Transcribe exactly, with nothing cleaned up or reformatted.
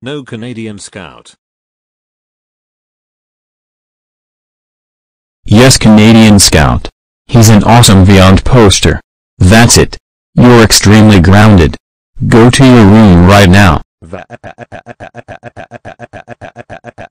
No Canadian Scout. Yes, Canadian Scout. He's an awesome Vyond poster. That's it. You're extremely grounded. Go to your room right now.